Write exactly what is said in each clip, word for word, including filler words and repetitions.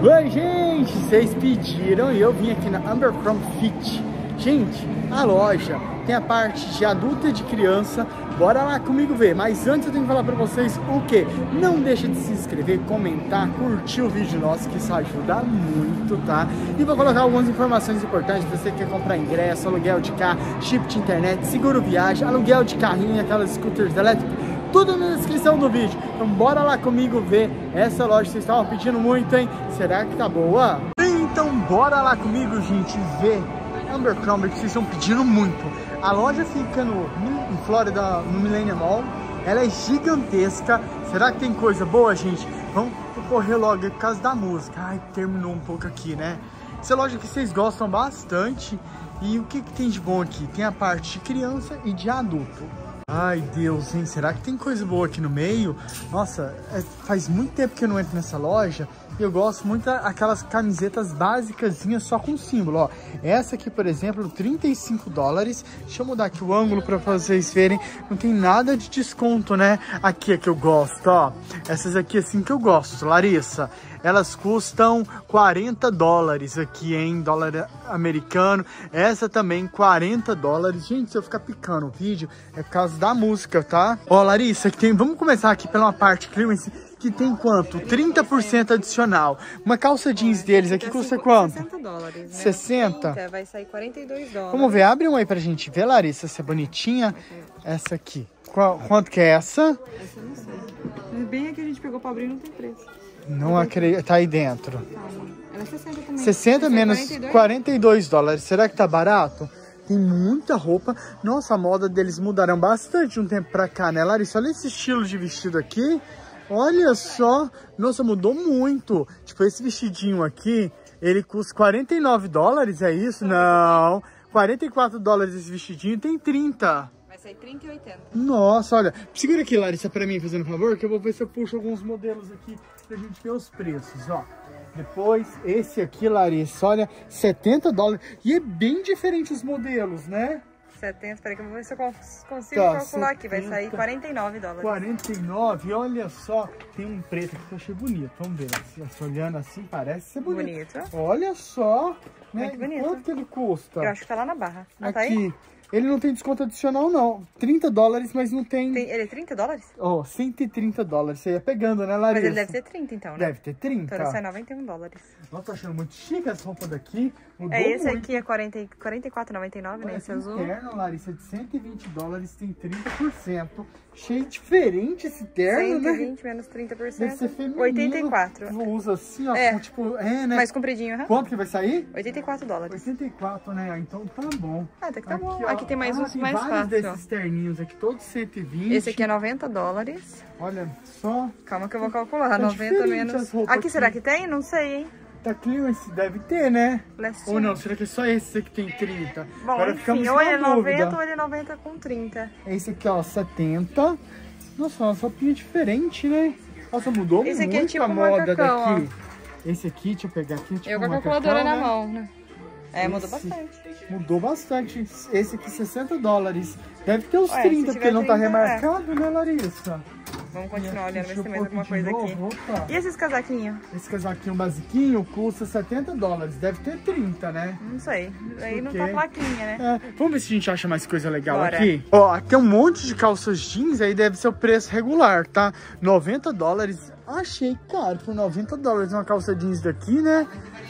Oi, gente, vocês pediram e eu vim aqui na Abercrombie Fit. Gente, a loja tem a parte de adulta e de criança. Bora lá comigo ver. Mas antes eu tenho que falar pra vocês o que? Não deixa de se inscrever, comentar, curtir o vídeo nosso, que isso ajuda muito, tá? E vou colocar algumas informações importantes. Você que quer comprar ingresso, aluguel de carro, chip de internet, seguro viagem, aluguel de carrinho, aquelas scooters elétricas, tudo na descrição do vídeo. Então bora lá comigo ver essa loja. Vocês estavam pedindo muito, hein? Será que tá boa? Então bora lá comigo, gente, ver Abercrombie, que vocês estão pedindo muito. A loja fica no, no, em Flórida, no Millennium Mall. Ela é gigantesca. Será que tem coisa boa, gente? Vamos correr logo por causa da música. Ai, terminou um pouco aqui, né? Essa loja que vocês gostam bastante. E o que, que tem de bom aqui? Tem a parte de criança e de adulto. Ai, Deus, hein? Será que tem coisa boa aqui no meio? Nossa, é, faz muito tempo que eu não entro nessa loja. E eu gosto muito daquelas camisetas básicasinhas só com símbolo, ó. Essa aqui, por exemplo, trinta e cinco dólares. Deixa eu mudar aqui o ângulo para vocês verem. Não tem nada de desconto, né? Aqui é que eu gosto, ó. Essas aqui assim que eu gosto, Larissa. Elas custam quarenta dólares aqui, em dólar americano. Essa também, quarenta dólares. Gente, se eu ficar picando o vídeo, é por causa da música, tá? Ó, Larissa, que tem... vamos começar aqui pela parte clearance, que tem quanto? trinta por cento adicional. Uma calça jeans deles aqui custa quanto? sessenta dólares, né? sessenta? trinta, vai sair quarenta e dois dólares. Vamos ver, abre uma aí pra gente ver, Larissa, se é bonitinha. Essa aqui. Qual, quanto que é essa? Essa eu não sei. Bem a que a gente pegou pra abrir, não tem preço. Não acredito, tá aí dentro. Calma. Ela é sessenta também. sessenta menos quarenta e dois? quarenta e dois dólares. Será que tá barato? Tem muita roupa. Nossa, a moda deles mudaram bastante de um tempo pra cá, né, Larissa? Olha esse estilo de vestido aqui. Olha só. Nossa, mudou muito. Tipo, esse vestidinho aqui, ele custa quarenta e nove dólares, é isso? Não. quarenta e quatro dólares esse vestidinho, tem trinta. Vai sair trinta e oitenta. Nossa, olha. Segura aqui, Larissa, pra mim, fazendo um favor, que eu vou ver se eu puxo alguns modelos aqui pra gente ver os preços, ó. Depois, esse aqui, Larissa, olha, setenta dólares. E é bem diferente os modelos, né? setenta, peraí que eu vou ver se eu consigo Tá, calcular aqui. Vai setenta. sair quarenta e nove dólares. quarenta e nove, olha só. Tem um preto aqui que eu achei bonito. Vamos ver, se olhando assim, parece ser bonito. Bonito. Olha só, né? Muito bonito. Quanto que ele custa? Eu acho que tá lá na barra. Ah, tá aí? Aqui. Ele não tem desconto adicional, não. trinta dólares, mas não tem... Tem, ele é trinta dólares? Ó, oh, cento e trinta dólares. Você ia pegando, né, Larissa? Mas ele deve ter trinta, então, né? Deve ter trinta. Então ele sai noventa e um dólares. Nossa, tô achando muito chique essa roupa daqui. Mudou É, esse muito. aqui é quarenta, quarenta e quatro e noventa e nove, né? Esse azul. Terno, Larissa, de cento e vinte dólares, tem trinta por cento. Achei diferente esse terno, cento e vinte né? menos trinta por cento. Deve ser feminino. oitenta e quatro. Usa assim, ó, É. com, tipo, é, né? Mais compridinho, aham. Quanto que vai sair? oitenta e quatro dólares. oitenta e quatro, né? Então tá bom. Ah, até que tá Aqui, bom. ó. Aqui tem mais Ah, uns tem mais vários fácil, desses terninhos aqui, todos cento e vinte. Esse aqui é noventa dólares. Olha só. Calma que eu vou calcular. Tá noventa diferente as menos... roupas Aqui será aqui. que tem? Não sei, hein? Tá clearance, deve ter, né? Lestinho. Ou não? Será que é só esse que tem trinta? Bom, Agora enfim, ficamos ou ele é na dúvida. noventa ou ele é noventa com trinta. Esse aqui, ó, setenta. Nossa, uma roupinha diferente, né? Nossa, mudou Esse aqui muito é tipo a moda macacão, daqui. Esse aqui, deixa eu pegar aqui, tipo Eu com a macacão, calculadora na né? mão, né? É, mudou Esse bastante. Mudou bastante. Esse aqui, sessenta dólares. Deve ter uns Ué, se trinta, tiver porque não tá trinta, remarcado, né, Larissa? Vamos continuar olhando, ver Deixa se eu tem mais pôr alguma de coisa aqui. novo, opa. E esses casaquinhos? Esse casaquinho basiquinho custa setenta dólares. Deve ter trinta, né? Não sei. Aí não quê? tá plaquinha, né? É, vamos ver se a gente acha mais coisa legal Bora. aqui. Ó, aqui tem um monte de calças jeans, aí deve ser o preço regular, tá? noventa dólares. Achei caro por noventa dólares uma calça jeans daqui, né?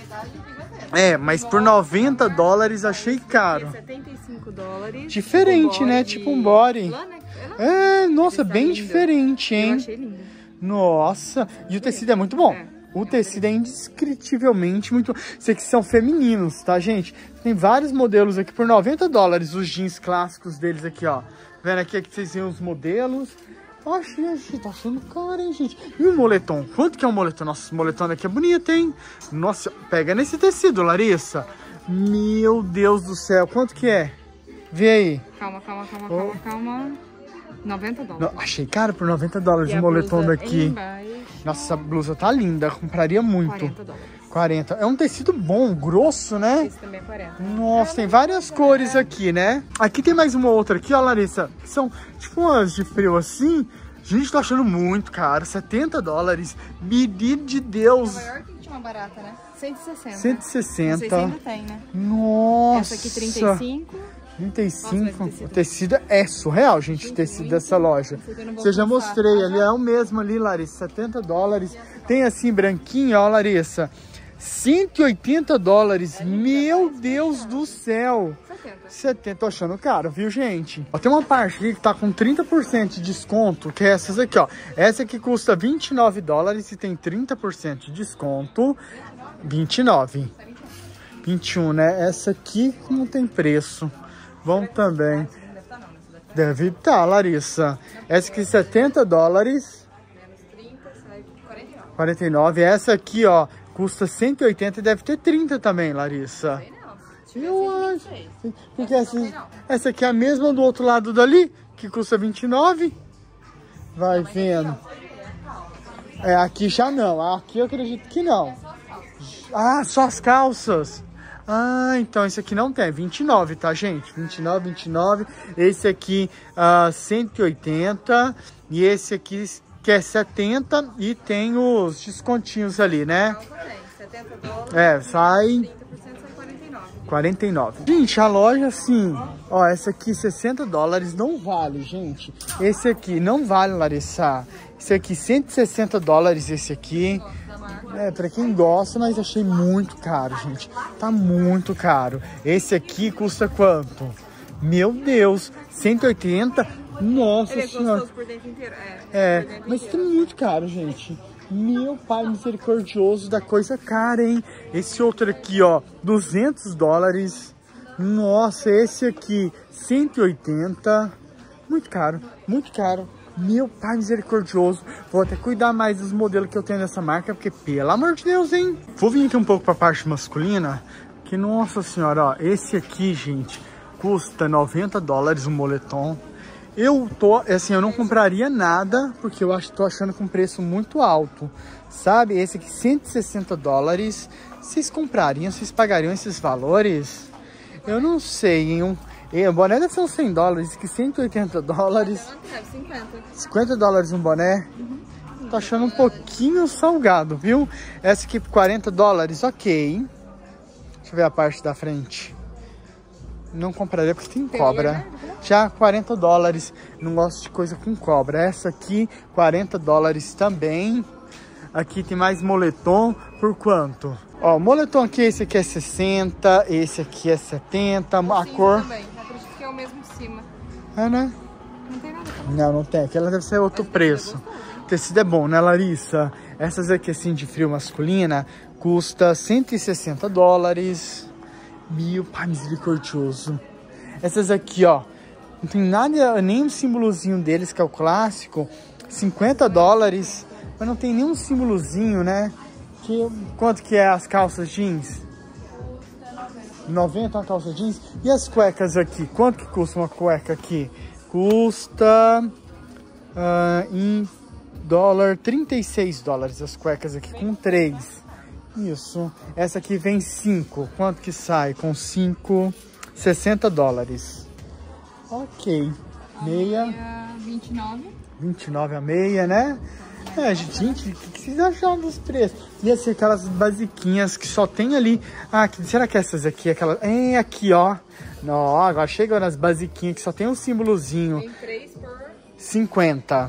É, mas por noventa dólares achei caro. setenta e cinco dólares. Diferente, Tipo um né? body Tipo um body. lã, né? É, nossa, Esse tá bem lindo. diferente, Eu hein? achei lindo. Nossa, e o tecido é muito bom. É. O tecido é indescritivelmente muito... Esses aqui são femininos, tá, gente? Tem vários modelos aqui por noventa dólares, os jeans clássicos deles aqui, ó. Vendo aqui que vocês viram os modelos. Oxe, gente, tá achando caro, hein, gente? E o moletom? Quanto que é o moletom? Nossa, esse moletom aqui é bonito, hein? Nossa, pega nesse tecido, Larissa. Meu Deus do céu, quanto que é? Vê aí. Calma, calma, calma, Oh. calma, calma. noventa dólares. Não, achei caro por noventa dólares E o a moletom blusa daqui. embaixo, Nossa, essa blusa tá linda, compraria muito. quarenta dólares. quarenta. É um tecido bom, grosso, né? Esse também é quarenta. Nossa, tem várias cores aqui, né? Aqui tem mais uma outra aqui, ó, Larissa. Que são tipo umas de frio assim. Gente, tô achando muito caro. setenta dólares. Menino de Deus. Nova York, mais barata, né? cento e sessenta. cento e sessenta. Não sei se ainda tem, né? Nossa. Essa aqui trinta e cinco. trinta e cinco. Nossa, o tecido. O tecido é surreal, gente, o tecido dessa loja. Você já mostrei ali, é o mesmo ali, Larissa, setenta dólares. Tem assim, branquinho, ó, Larissa, cento e oitenta dólares. Meu Deus do céu. setenta. Tô achando caro, viu, gente? Ó, tem uma parte aqui que tá com trinta por cento de desconto, que é essas aqui, ó. Essa aqui custa vinte e nove dólares e tem trinta por cento de desconto. vinte e nove. vinte e um, né? Essa aqui não tem preço. Bom também. Deve estar, Larissa. Essa aqui setenta dólares. Menos trinta, sai quarenta e nove. quarenta e nove. Essa aqui, ó, custa cento e oitenta e deve ter trinta também, Larissa. Eu acho. Porque essa, essa aqui é a mesma do outro lado dali, que custa vinte e nove. Vai vendo. É, aqui já não. Aqui eu acredito que não. Ah, só as calças. Ah, então esse aqui não tem, vinte e nove, tá, gente? vinte e nove, vinte e nove. Esse aqui, uh, cento e oitenta. E esse aqui, que é setenta. E tem os descontinhos ali, né? setenta dólares. É, sai... trinta por cento sai quarenta e nove. quarenta e nove. Gente, a loja, assim... Ó, essa aqui, sessenta dólares, não vale, gente. Esse aqui, não vale, Larissa. Esse aqui, cento e sessenta dólares, esse aqui... É, pra quem gosta, mas achei muito caro, gente. Tá muito caro. Esse aqui custa quanto? Meu Deus, cento e oitenta? Nossa Ele é senhora. gostoso por dentro inteiro. É, É, por dentro mas inteiro. tá muito caro, gente. Meu pai misericordioso da coisa cara, hein? Esse outro aqui, ó, duzentos dólares. Nossa, esse aqui, cento e oitenta. Muito caro, muito caro. Meu pai misericordioso. Vou até cuidar mais dos modelos que eu tenho nessa marca, porque, pelo amor de Deus, hein? Vou vir aqui um pouco pra parte masculina, que, nossa senhora, ó, esse aqui, gente, custa noventa dólares um moletom. Eu tô, assim, eu não compraria nada, porque eu acho, tô achando com um preço muito alto, sabe? Esse aqui, cento e sessenta dólares. Vocês comprariam, vocês pagariam esses valores? Eu não sei, hein? Um... E o boné deve ser uns cem dólares, que cento e oitenta dólares. cinquenta. cinquenta dólares um boné. Uhum. Tô achando um pouquinho salgado, viu? Essa aqui por quarenta dólares, ok. Deixa eu ver a parte da frente. Não compraria porque tem cobra. Já quarenta dólares, não gosto de coisa com cobra. Essa aqui, quarenta dólares também. Aqui tem mais moletom, por quanto? Ó, o moletom aqui, esse aqui é sessenta, esse aqui é setenta, a cor... Também. Acredito que é o mesmo em cima. É, né? Não tem nada. Não, não tem. Aquela deve ser outro preço. O tecido é bom, né, Larissa? Essas aqui, assim, de frio masculina, custa cento e sessenta dólares. Meu pai misericordioso. Essas aqui, ó, não tem nada, nem um símbolozinho deles, que é o clássico. cinquenta dólares, mas não tem nenhum símbolozinho, né? Que, quanto que é as calças jeans? noventa uma calça jeans. E as cuecas aqui? Quanto que custa uma cueca aqui? Custa uh, em dólar, trinta e seis dólares as cuecas aqui, com três. Isso. Essa aqui vem cinco. Quanto que sai? Com cinco, sessenta dólares. Ok. Meia. vinte e nove. vinte e nove a meia, né? É, gente, o que vocês acharam dos preços? E assim, aquelas basiquinhas que só tem ali. Ah, que, será que essas aqui, aquela... É, aqui, ó. Não, agora chegou nas basiquinhas que só tem um símbolozinho. Tem três por cinquenta.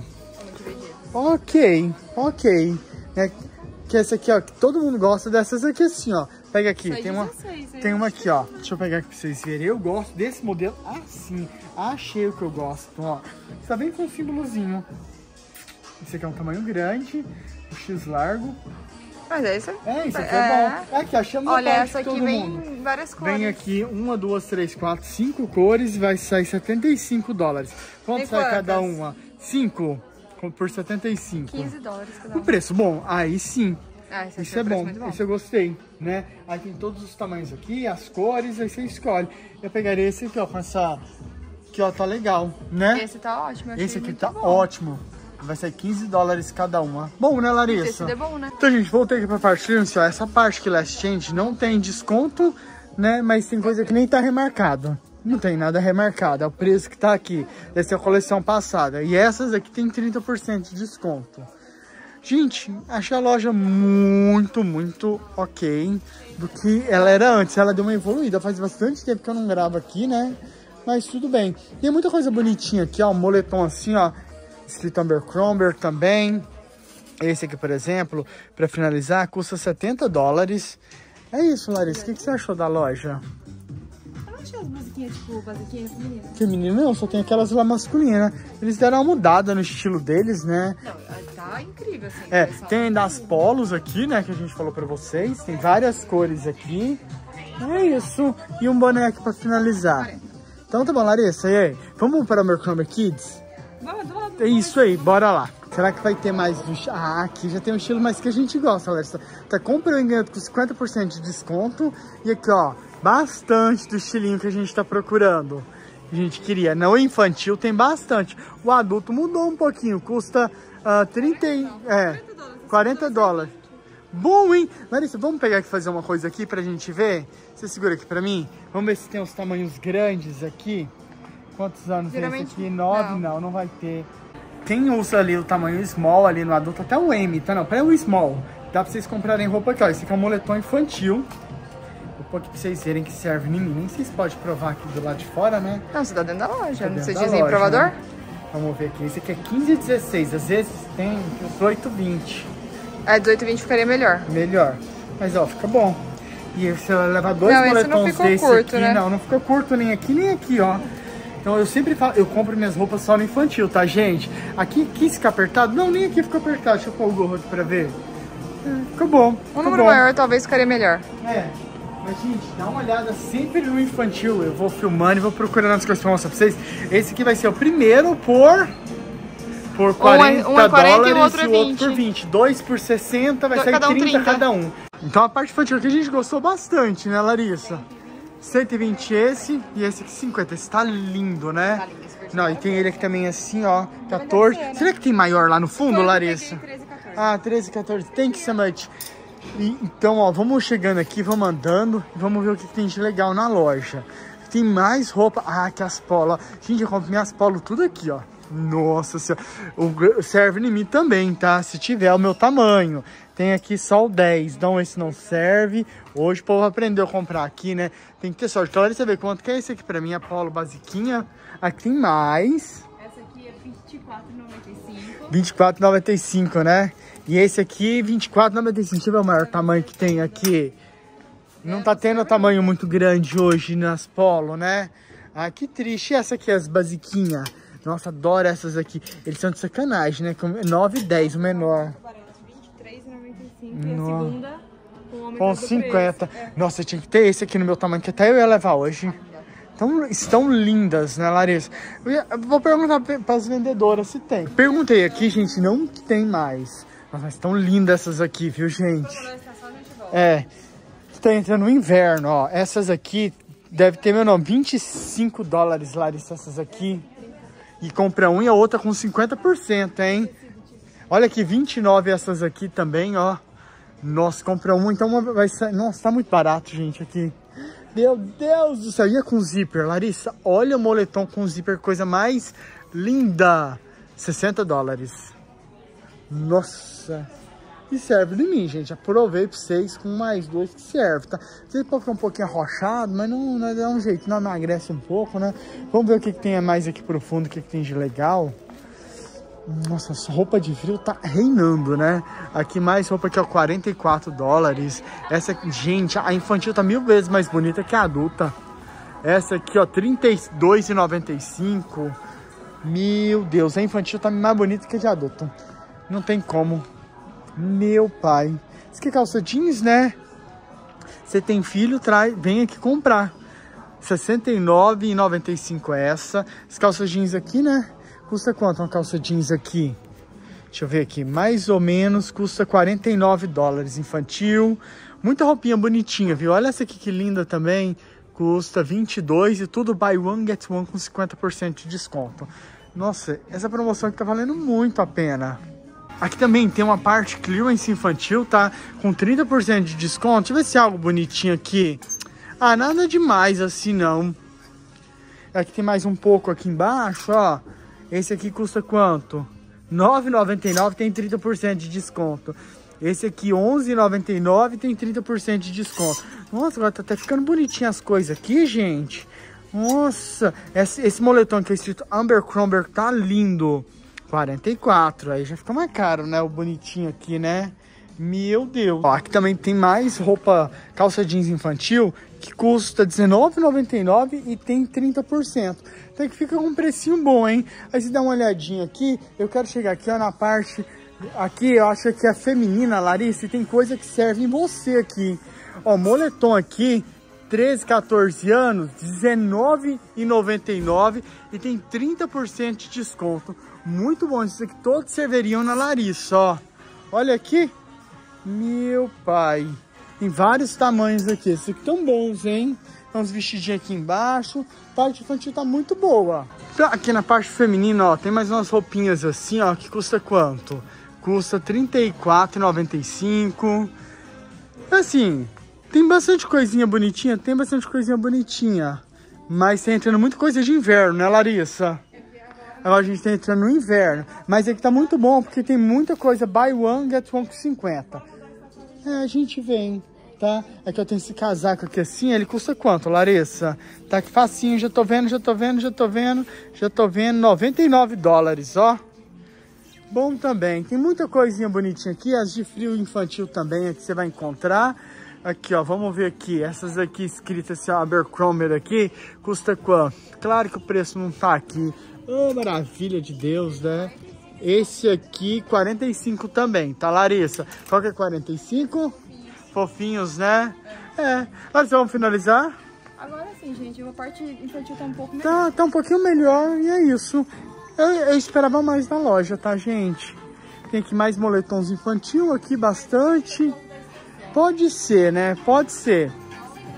Ok, ok. É, que essa aqui, ó, que todo mundo gosta dessas aqui assim, ó. Pega aqui, tem uma, dezesseis, tem uma aqui, ó. Deixa eu pegar aqui pra vocês verem. Eu gosto desse modelo assim. Achei o que eu gosto, ó. Está bem com um símbolozinho. Esse aqui é um tamanho grande, o X largo. Mas é isso. É, isso aqui é, é bom. Aqui, achamos Olha, a parte essa de aqui todo vem mundo. várias cores. Vem aqui uma, duas, três, quatro, cinco cores e vai sair setenta e cinco dólares. Quanto Tem sai quantas? cada uma? cinco por setenta e cinco. quinze dólares cada Um um. preço bom, aí sim. Ah, esse Isso é bom, isso eu gostei, né? Aí tem todos os tamanhos aqui, as cores, aí você escolhe. Eu pegaria esse aqui, ó, com essa... Aqui, ó, tá legal, né? Esse tá ótimo. eu achei Esse aqui muito tá bom. ótimo. Vai sair quinze dólares cada uma. Bom, né, Larissa? Esse é bom, né? Então, gente, voltei aqui pra parte clearance, ó. Essa parte que Last Change não tem desconto, né? Mas tem coisa que nem tá remarcado. Não tem nada remarcado. É o preço que tá aqui. Essa é a coleção passada. E essas aqui tem trinta por cento de desconto. Gente, achei a loja muito, muito ok do que ela era antes. Ela deu uma evoluída. Faz bastante tempo que eu não gravo aqui, né? Mas tudo bem. Tem muita coisa bonitinha aqui, ó. Um moletom assim, ó. Escrito Abercrombie também. Esse aqui, por exemplo, pra finalizar, custa setenta dólares. É isso, Larissa. O que, que você achou da loja? Eu achei as basiquinhas, tipo, basiquinhas femininas. Feminino não, só tem aquelas lá masculinas. Eles deram uma mudada no estilo deles, né? Não, tá incrível, assim. É, tem ainda as polos aqui, né, que a gente falou pra vocês. Tem várias cores aqui. É isso. E um boné aqui pra finalizar. Então tá bom, Larissa. E aí? Vamos para o Abercrombie Kids? Vamos, vamos. É isso aí, bora lá. Será que vai ter mais do... Ah, aqui já tem um estilo mais que a gente gosta, Larissa. Tá comprando e ganhando com cinquenta por cento de desconto. E aqui, ó, bastante do estilinho que a gente tá procurando. A gente queria. Não infantil, tem bastante. O adulto mudou um pouquinho. Custa uh, trinta, é, quarenta dólares. Bom, hein? Larissa, vamos pegar aqui e fazer uma coisa aqui pra gente ver? Você segura aqui pra mim? Vamos ver se tem os tamanhos grandes aqui. Quantos anos Geralmente, é esse aqui? Nove? Não. não, não vai ter. Quem usa ali o tamanho small ali no adulto, até o M, tá? Não, para o small. Dá pra vocês comprarem roupa aqui, ó. Esse aqui é um moletom infantil. Vou pôr aqui pra vocês verem que serve em mim. Nem vocês podem provar aqui do lado de fora, né? Não, você tá dentro da loja. Tá Não dentro você da diz em loja, provador? Né? Vamos ver aqui. Esse aqui é quinze e dezesseis. Às vezes tem dezoito e vinte. É, dezoito e vinte ficaria melhor. Melhor. Mas, ó, fica bom. E você vai levar dois não, moletons não ficou desse curto, aqui. Né? Não, não ficou curto nem aqui, nem aqui, ó. Então eu sempre falo, eu compro minhas roupas só no infantil, tá, gente? Aqui, aqui fica apertado? Não, nem aqui fica apertado. Deixa eu pôr o gorro aqui pra ver. É, ficou bom. Um ficou número bom. maior talvez ficaria melhor. É. Mas, gente, dá uma olhada sempre no infantil. Eu vou filmando e vou procurando as coisas pra mostrar pra vocês. Esse aqui vai ser o primeiro por... Por quarenta um é quarenta dólares e o outro é e o outro vinte. por vinte. Dois por sessenta, vai Do, sair cada um trinta, trinta cada um. Então a parte infantil aqui a gente gostou bastante, né, Larissa? cento e vinte esse e esse aqui cinquenta. Esse tá lindo, né? Tá lindo, esse verde Não, e tem ele aqui também assim, ó, quatorze. ser, né? Será que tem maior lá no fundo, Foi, Larissa? eu peguei treze e quatorze. Ah, treze, quatorze. Thank you so much. E, então, ó, vamos chegando aqui, vamos andando e vamos ver o que, que tem de legal na loja. Tem mais roupa. Ah, que as polos. Gente, eu compro minhas polos tudo aqui, ó. Nossa senhora. O, serve em mim também, tá? Se tiver o meu tamanho. Tem aqui só o dez. Então esse não serve. Hoje o povo aprendeu a comprar aqui, né? Tem que ter sorte. Então, olha, você vê quanto que é esse aqui pra mim. A polo basiquinha. Aqui tem mais. Essa aqui é vinte e quatro e noventa e cinco. vinte e quatro e noventa e cinco, né? E esse aqui, vinte e quatro e noventa e cinco. Deixa eu ver o maior tamanho que tem aqui. Não tá tendo tamanho muito grande hoje nas polo, né? Ah, que triste. E essa aqui, as basiquinhas? Nossa, adoro essas aqui. Eles são de sacanagem, né? nove e dez, o menor. vinte e três e noventa e cinco. E a Nossa. segunda com o homem Com cinquenta. É. Nossa, eu tinha que ter esse aqui no meu tamanho, que até eu ia levar hoje. Então, estão lindas, né, Larissa? Eu, ia, eu vou perguntar para as vendedoras se tem. Perguntei aqui, gente, não tem mais. Nossa, mas estão lindas essas aqui, viu, gente? É. Está entrando no inverno, ó. Essas aqui deve ter, meu nome, vinte e cinco dólares, Larissa, essas aqui. E compra um e a outra com cinquenta por cento, hein? Olha aqui, vinte e nove essas aqui também, ó. Nossa, compra uma, então uma vai sair... Nossa, tá muito barato, gente, aqui. Meu Deus do céu. E é com zíper, Larissa? Olha o moletom com zíper, coisa mais linda. sessenta dólares. Nossa. E serve de mim, gente. Aprovei pra vocês com mais dois que serve, tá? Você pode ficar um pouquinho arrochado, mas não, não dá um jeito, não emagrece um pouco, né? Vamos ver o que, que tem mais aqui pro fundo, o que, que tem de legal. Nossa, essa roupa de frio tá reinando, né? Aqui mais roupa aqui, ó, quarenta e quatro dólares. Essa aqui, gente, a infantil tá mil vezes mais bonita que a adulta. Essa aqui, ó, trinta e dois e noventa e cinco. Meu Deus, a infantil tá mais bonita que a de adulto. Não tem como. Meu pai. Isso aqui é calça jeans, né? Você tem filho, traz, vem aqui comprar. sessenta e nove e noventa e cinco essa. As calças jeans aqui, né? Custa quanto uma calça jeans aqui? Deixa eu ver aqui. Mais ou menos custa quarenta e nove dólares. Infantil. Muita roupinha bonitinha, viu? Olha essa aqui que linda também. Custa vinte e dois e tudo buy one, get one com cinquenta por cento de desconto. Nossa, essa promoção aqui tá valendo muito a pena. Aqui também tem uma parte clearance infantil, tá? Com trinta por cento de desconto. Deixa eu ver se é algo bonitinho aqui. Ah, nada demais assim, não. Aqui tem mais um pouco aqui embaixo, ó. Esse aqui custa quanto? nove reais e noventa e nove centavos tem trinta por cento de desconto. Esse aqui, onze reais e noventa e nove centavos, tem trinta por cento de desconto. Nossa, agora tá até ficando bonitinho as coisas aqui, gente. Nossa, esse, esse moletom que é escrito Abercrombie tá lindo. quarenta e quatro, aí já fica mais caro, né? O bonitinho aqui, né? Meu Deus. Ó, aqui também tem mais roupa, calça jeans infantil, que custa dezenove reais e noventa e nove centavos e tem trinta por cento. Então que fica com um precinho bom, hein? Aí você dá uma olhadinha aqui, eu quero chegar aqui, ó, na parte... Aqui, eu acho que é feminina, Larissa, e tem coisa que serve em você aqui. Ó, moletom aqui, treze, quatorze anos, dezenove reais e noventa e nove centavos e tem trinta por cento de desconto. Muito bom, isso aqui todos serviriam na Larissa, ó. Olha aqui. Meu pai. Tem vários tamanhos aqui, esses aqui tão bons, hein? Tem uns vestidinhos aqui embaixo. A parte infantil tá muito boa. Aqui na parte feminina, ó, tem mais umas roupinhas assim, ó, que custa quanto? Custa trinta e quatro reais e noventa e cinco centavos. Assim, tem bastante coisinha bonitinha, tem bastante coisinha bonitinha. Mas tá entrando muita coisa de inverno, né, Larissa? Agora a gente tá entrando no inverno. Mas aqui tá muito bom, porque tem muita coisa. Buy one, get one com cinquenta. É, a gente vem, tá? Aqui eu tenho esse casaco aqui assim, ele custa quanto, Larissa? Tá aqui facinho, já tô vendo, já tô vendo, já tô vendo. Já tô vendo, noventa e nove dólares, ó. Bom também. Tem muita coisinha bonitinha aqui. As de frio infantil também aqui você vai encontrar. Aqui, ó, vamos ver aqui. Essas aqui escritas assim, Abercrombie aqui, custa quanto? Claro que o preço não tá aqui. Oh, maravilha de Deus, né? Esse aqui, quarenta e cinco também, tá, Larissa? Qual que é quarenta e cinco? Fofinhos, né? É. Larissa, vamos finalizar? Agora sim, gente. A parte infantil tá um pouco melhor. Tá, tá um pouquinho melhor e é isso. Eu, eu esperava mais na loja, tá, gente? Tem aqui mais moletons infantil, aqui bastante. Pode ser, né? Pode ser.